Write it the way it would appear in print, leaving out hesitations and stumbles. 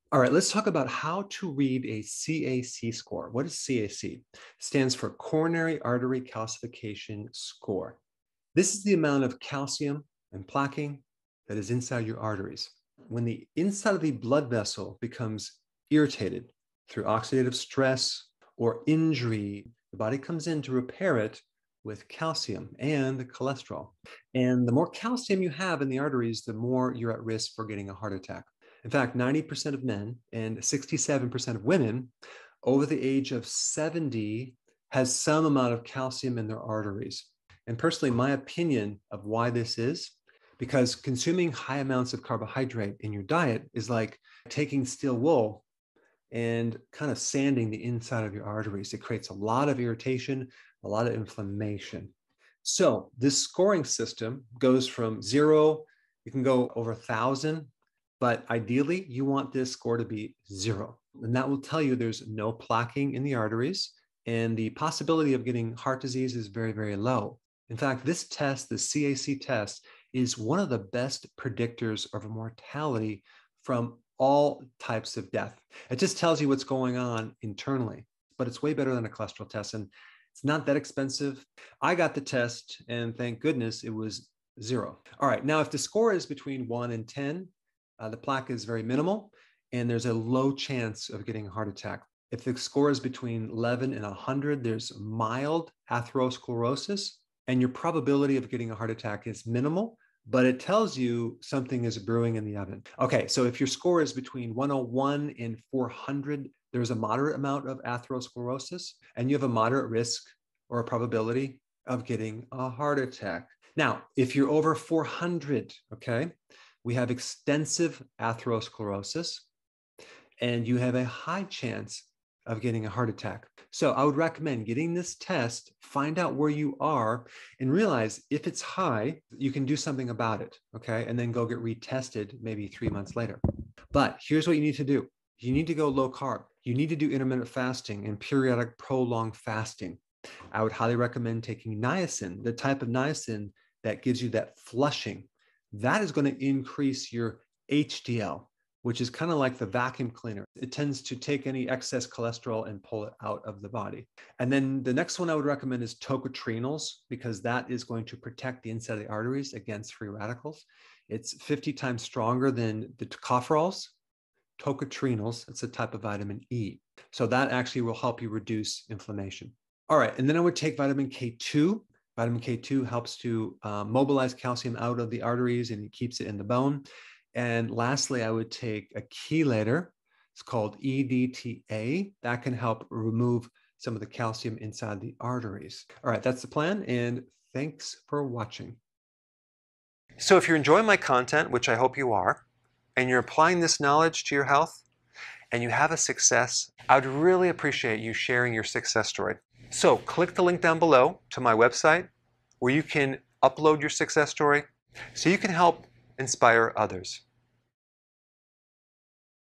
All right, let's talk about how to read a CAC score. What is CAC? It stands for Coronary Artery Calcification Score. This is the amount of calcium and plaquing that is inside your arteries. When the inside of the blood vessel becomes irritated through oxidative stress or injury, the body comes in to repair it with calcium and cholesterol. And the more calcium you have in the arteries, the more you're at risk for getting a heart attack. In fact, 90% of men and 67% of women over the age of 70 has some amount of calcium in their arteries. And personally, my opinion of why this is because consuming high amounts of carbohydrate in your diet is like taking steel wool and kind of sanding the inside of your arteries. It creates a lot of irritation, a lot of inflammation. So this scoring system goes from 0, you can go over 1,000, but ideally you want this score to be 0. And that will tell you there's no plaquing in the arteries and the possibility of getting heart disease is very, very low. In fact, this test, the CAC test, is one of the best predictors of mortality from all types of death. It just tells you what's going on internally, but it's way better than a cholesterol test. And it's not that expensive. I got the test and thank goodness it was 0. All right, now if the score is between 1 and 10, the plaque is very minimal and there's a low chance of getting a heart attack. If the score is between 11 and 100, there's mild atherosclerosis and your probability of getting a heart attack is minimal, but it tells you something is brewing in the oven. Okay, so if your score is between 101 and 400, there's a moderate amount of atherosclerosis, and you have a moderate risk or a probability of getting a heart attack. Now, if you're over 400, okay, we have extensive atherosclerosis, and you have a high chance of getting a heart attack. So I would recommend getting this test, find out where you are, and realize if it's high, you can do something about it, okay? And then go get retested maybe 3 months later. But here's what you need to do. You need to go low carb. You need to do intermittent fasting and periodic prolonged fasting. I would highly recommend taking niacin, the type of niacin that gives you that flushing. That is going to increase your HDL, which is kind of like the vacuum cleaner. It tends to take any excess cholesterol and pull it out of the body. And then the next one I would recommend is tocotrienols, because that is going to protect the inside of the arteries against free radicals. It's 50 times stronger than the tocopherols. Tocotrienols, it's a type of vitamin E. So that actually will help you reduce inflammation. All right, and then I would take vitamin K2. Vitamin K2 helps to mobilize calcium out of the arteries and it keeps it in the bone. And lastly, I would take a chelator. It's called EDTA. That can help remove some of the calcium inside the arteries. All right, that's the plan, and thanks for watching. So if you're enjoying my content, which I hope you are, and you're applying this knowledge to your health, and you have a success, I would really appreciate you sharing your success story. So click the link down below to my website where you can upload your success story so you can help inspire others.